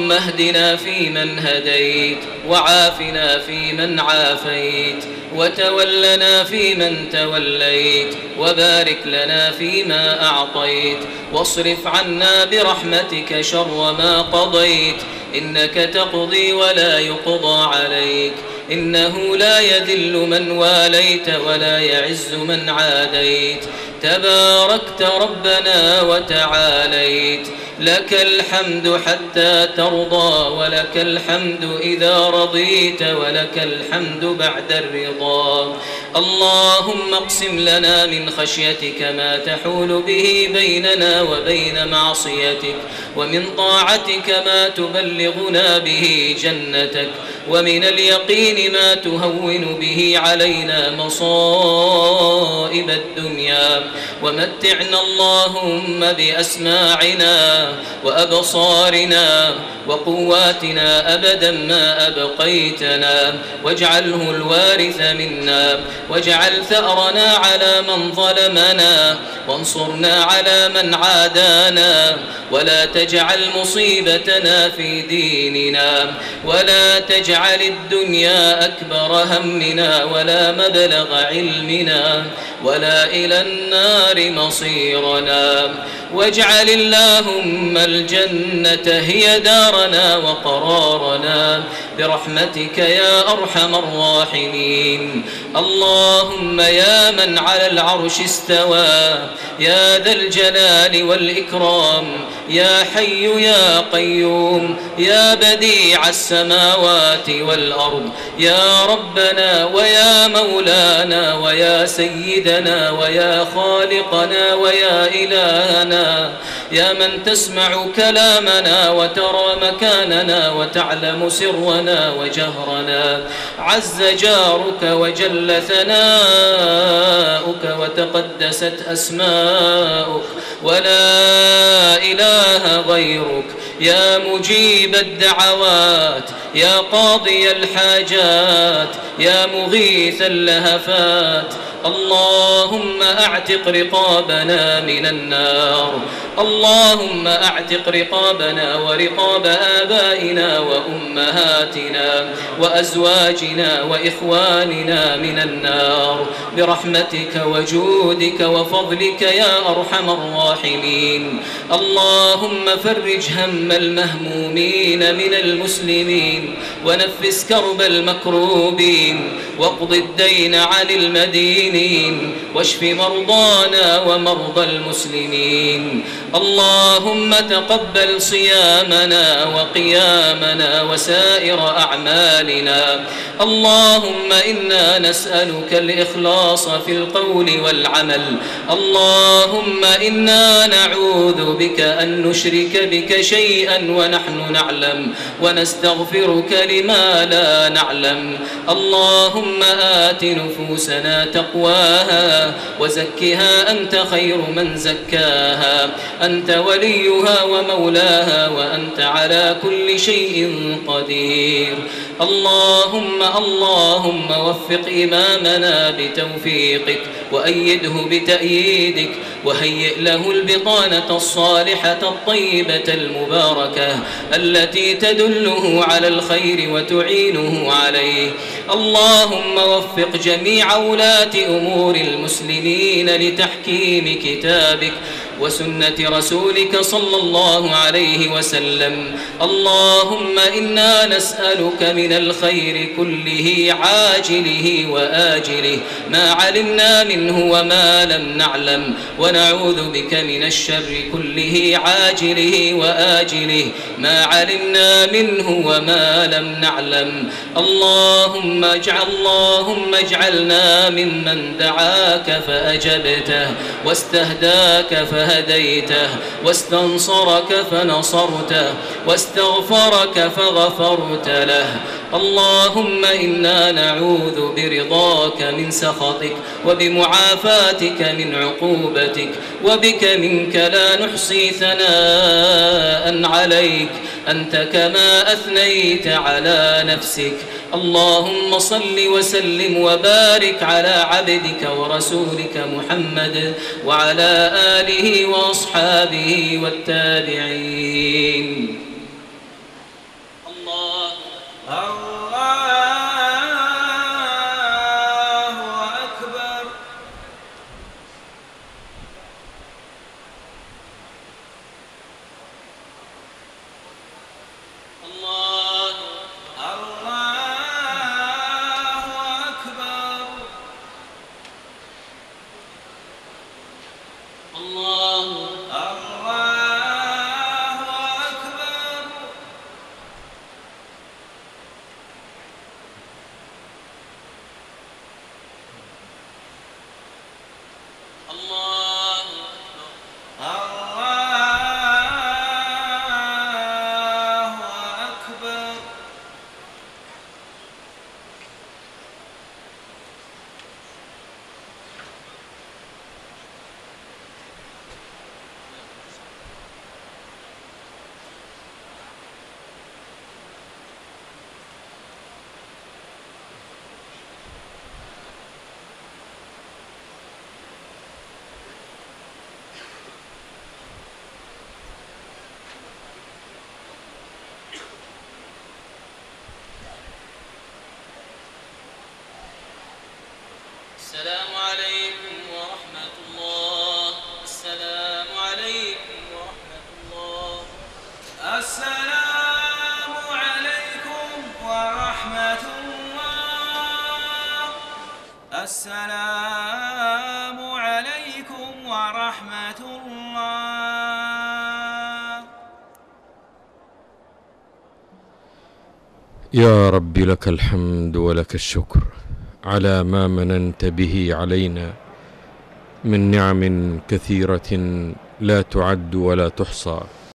اللهم اهدنا فيمن هديت، وعافنا فيمن عافيت، وتولنا فيمن توليت، وبارك لنا فيما أعطيت، واصرف عنا برحمتك شر ما قضيت، إنك تقضي ولا يقضى عليك، إنه لا يذل من واليت ولا يعز من عاديت، تباركت ربنا وتعاليت، لك الحمد حتى ترضى، ولك الحمد إذا رضيت، ولك الحمد بعد الرضا. اللهم اقسم لنا من خشيتك ما تحول به بيننا وبين معصيتك، ومن طاعتك ما تبلغنا به جنتك، ومن اليقين ما تهون به علينا مصائب الدنيا، ومتعنا اللهم بأسماعنا وأبصارنا وقواتنا أبدا ما أبقيتنا، واجعله الوارث منا، واجعل ثأرنا على من ظلمنا، وانصرنا على من عادانا، ولا تجعل مصيبتنا في ديننا، ولا تجعل الدنيا أكبر همنا، ولا مبلغ علمنا، ولا إلى النار مصيرنا، واجعل اللهم الجنة هي دارنا وقرارنا برحمتك يا أرحم الراحمين. اللهم يا من على العرش استوى، يا ذا الجلال والإكرام، يا حي يا قيوم، يا بديع السماوات والأرض، يا ربنا ويا مولانا ويا سيدنا ويا خالقنا ويا إلهنا، يا من تسمع كلامنا وترى مكاننا وتعلم سرنا وجهرنا، عز جارك وجل ثناؤك وتقدست أسماؤك، ولا إله غيرك، يا مجيب الدعوات، يا قاضي الحاجات، يا مغيث اللهفات. اللهم أعتق رقابنا من النار، اللهم أعتق رقابنا ورقاب آبائنا وأمهاتنا وأزواجنا وإخواننا من النار برحمتك وجودك وفضلك يا أرحم الراحمين. اللهم فرج هم المهمومين من المسلمين، ونفس كرب المكروبين، واقض الدين عن المدينين، واشف مرضانا ومرضى المسلمين. اللهم تقبل صيامنا وقيامنا وسائر أعمالنا. اللهم إنا نسألك الإخلاص في القول والعمل. اللهم إنا نعوذ بك أن نشرك بك شيئا ونحن نعلم، ونستغفرك لما لا نعلم. اللهم آت نفوسنا تقواها وزكها أنت خير من زكاها، أنت وليها ومولاها، وأنت على كل شيء قدير. اللهم وفق إمامنا بتوفيقك، وأيده بتأييدك، وهيئ له البطانة الصالحة الطيبة المباركة التي تدله على الخير وتعينه عليه. اللهم وفق جميع ولاة أمور المسلمين لتحكيم كتابك وسنة رسولك صلى الله عليه وسلم. اللهم إنا نسألك من الخير كله عاجله وآجله ما علمنا منه وما لم نعلم، ونعوذ بك من الشر كله عاجله وآجله ما علمنا منه وما لم نعلم. اللهم اجعلنا ممن دعاك فأجبته، واستهداك فهديته، واستنصرك فنصرته، واستغفرك فغفرت له. اللهم إنا نعوذ برضاك من سخطك، وبمعافاتك من عقوبتك، وبك منك لا نحصي ثناء عليك، أنت كما أثنيت على نفسك. اللهم صل وسلم وبارك على عبدك ورسولك محمد وعلى آله وأصحابه والتابعين. السلام عليكم ورحمة الله. السلام عليكم ورحمة الله. السلام عليكم ورحمة الله. السلام عليكم ورحمة الله. يا رب لك الحمد ولك الشكر على ما مننت به علينا من نعم كثيرة لا تعد ولا تحصى.